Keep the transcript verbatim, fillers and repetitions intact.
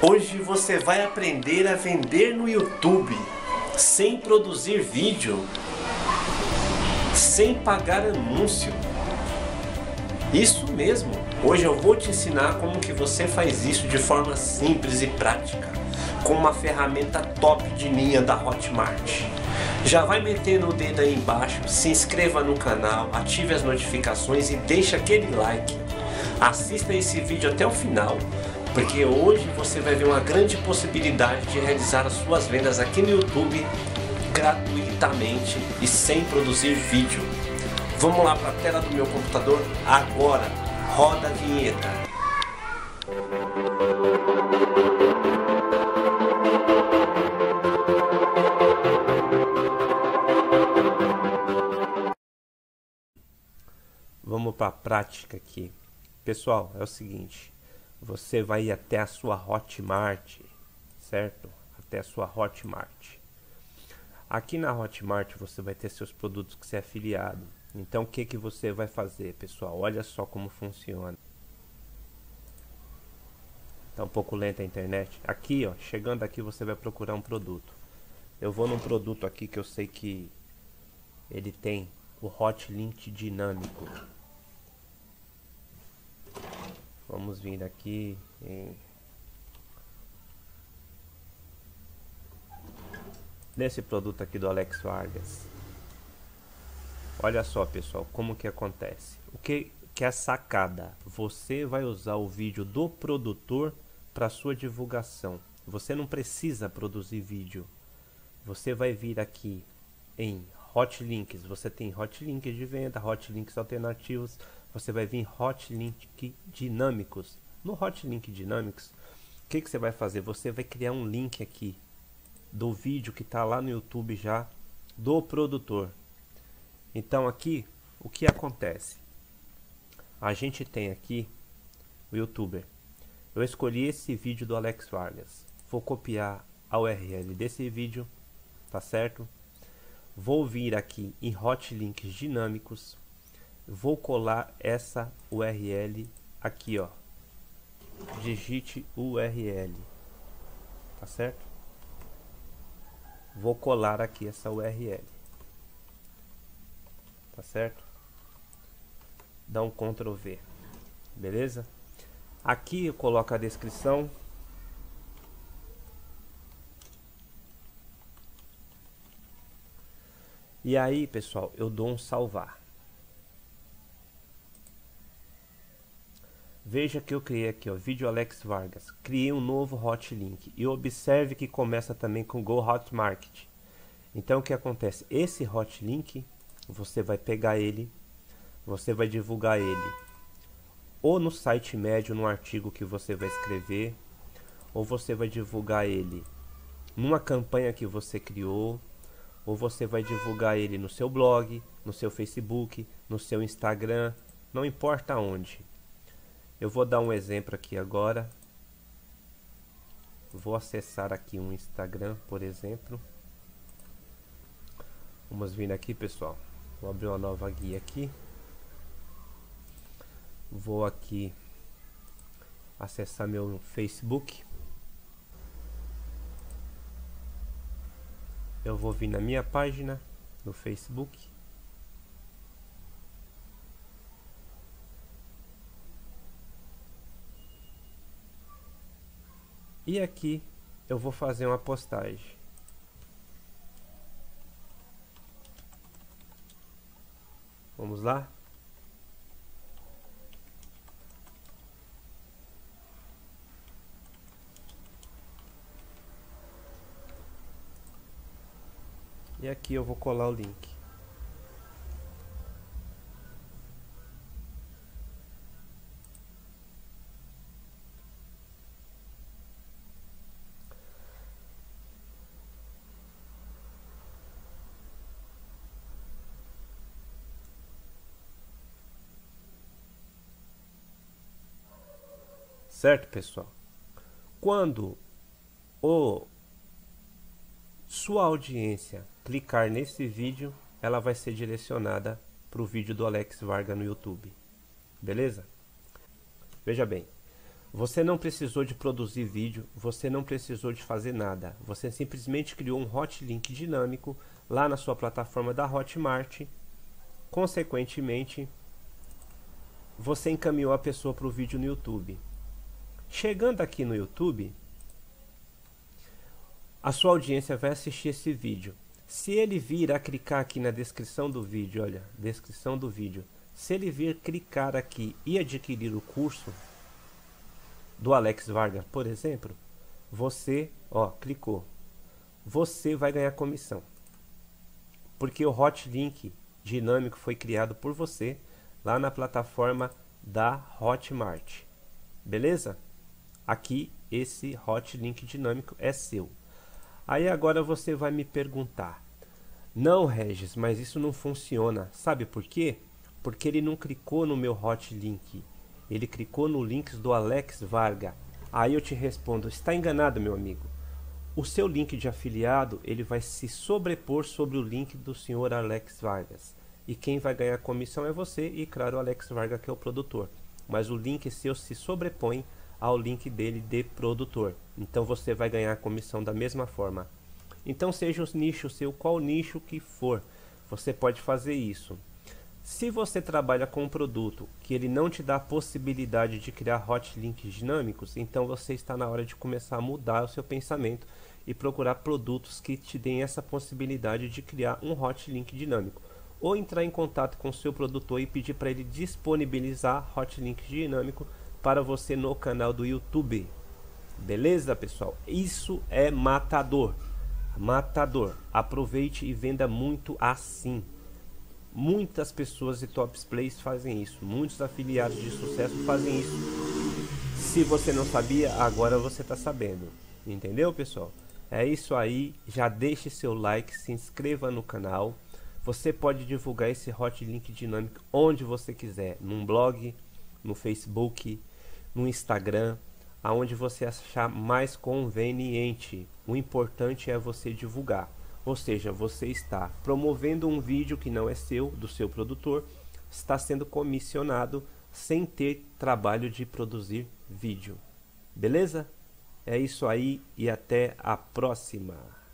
Hoje você vai aprender a vender no YouTube sem produzir vídeo, sem pagar anúncio. Isso mesmo, hoje eu vou te ensinar como que você faz isso de forma simples e prática, com uma ferramenta top de linha da Hotmart. Já vai metendo o dedo aí embaixo, se inscreva no canal, ative as notificações e deixa aquele like. Assista esse vídeo até o final, porque hoje você vai ver uma grande possibilidade de realizar as suas vendas aqui no YouTube gratuitamente e sem produzir vídeo. Vamos lá para a tela do meu computador agora. Roda a vinheta. Vamos para a prática aqui. Pessoal, é o seguinte, você vai ir até a sua Hotmart, certo? Até a sua Hotmart. Aqui na Hotmart você vai ter seus produtos que você é afiliado. Então o que que você vai fazer, pessoal? Olha só como funciona. Tá um pouco lenta a internet. Aqui, ó, chegando aqui você vai procurar um produto. Eu vou num produto aqui que eu sei que ele tem o Hot Link dinâmico. Vamos vir aqui em... nesse produto aqui do Alex Vargas. Olha só, pessoal, como que acontece. O que, que é a sacada? Você vai usar o vídeo do produtor para sua divulgação. Você não precisa produzir vídeo. Você vai vir aqui em Hot Links. Você tem Hot Links de venda, Hot Links alternativos. Você vai vir Hot Link dinâmicos. No Hot Link dinâmicos, o que que você vai fazer? Você vai criar um link aqui do vídeo que está lá no YouTube já do produtor. Então aqui, o que acontece? A gente tem aqui o YouTuber. Eu escolhi esse vídeo do Alex Vargas. Vou copiar a U R L desse vídeo, tá certo? Vou vir aqui em Hot Links dinâmicos. Vou colar essa U R L aqui, ó. Digite U R L, tá certo? Vou colar aqui essa U R L, tá certo? Dá um control V, beleza? Aqui eu coloco a descrição. E aí, pessoal, eu dou um salvar. Veja que eu criei aqui, ó, vídeo Alex Vargas. Criei um novo Hot Link. E observe que começa também com Go Hotmart. Então o que acontece? Esse Hot Link, você vai pegar ele, você vai divulgar ele ou no site médio, no artigo que você vai escrever, ou você vai divulgar ele numa campanha que você criou, ou você vai divulgar ele no seu blog, no seu Facebook, no seu Instagram, não importa onde. Eu vou dar um exemplo aqui agora. Vou acessar aqui um Instagram, por exemplo. Vamos vir aqui, pessoal. Vou abrir uma nova guia aqui. Vou aqui acessar meu Facebook. Eu vou vir na minha página no Facebook. E aqui eu vou fazer uma postagem. Vamos lá? E aqui eu vou colar o link. Certo, pessoal? Quando o sua audiência clicar nesse vídeo, ela vai ser direcionada para o vídeo do Alex Vargas no YouTube. Beleza? Veja bem, Você não precisou de produzir vídeo, você não precisou de fazer nada. Você simplesmente criou um hotlink dinâmico lá na sua plataforma da Hotmart. Consequentemente, você encaminhou a pessoa para o vídeo no YouTube. Chegando aqui no YouTube, a sua audiência vai assistir esse vídeo. Se ele vir a clicar aqui na descrição do vídeo, olha, descrição do vídeo. Se ele vir clicar aqui e adquirir o curso do Alex Vargas, por exemplo, você, ó, clicou. Você vai ganhar comissão. Porque o hotlink dinâmico foi criado por você lá na plataforma da Hotmart. Beleza? Aqui esse hotlink dinâmico é seu. Aí agora você vai me perguntar: não, Regis, mas isso não funciona. Sabe por quê? Porque ele não clicou no meu hotlink. Ele clicou no link do Alex Vargas. Aí eu te respondo: está enganado, meu amigo. O seu link de afiliado ele vai se sobrepor sobre o link do senhor Alex Vargas. E quem vai ganhar comissão é você e, claro, o Alex Vargas, que é o produtor. Mas o link seu se sobrepõe ao link dele de produtor. Então você vai ganhar a comissão da mesma forma. Então seja o nicho seu, qual nicho que for, você pode fazer isso. Se você trabalha com um produto que ele não te dá a possibilidade de criar hotlinks dinâmicos, então você está na hora de começar a mudar o seu pensamento e procurar produtos que te deem essa possibilidade de criar um hotlink dinâmico. Ou entrar em contato com o seu produtor e pedir para ele disponibilizar hotlink dinâmico para você no canal do YouTube. Beleza, pessoal? Isso é matador. Matador. Aproveite e venda muito assim. Muitas pessoas de Top Plays fazem isso. Muitos afiliados de sucesso fazem isso. Se você não sabia, agora você está sabendo. Entendeu, pessoal? É isso aí. Já deixe seu like, se inscreva no canal. Você pode divulgar esse hotlink dinâmico onde você quiser. Num blog, no Facebook, no Instagram, aonde você achar mais conveniente. O importante é você divulgar. Ou seja, você está promovendo um vídeo que não é seu, do seu produtor, está sendo comissionado sem ter trabalho de produzir vídeo. Beleza? É isso aí e até a próxima.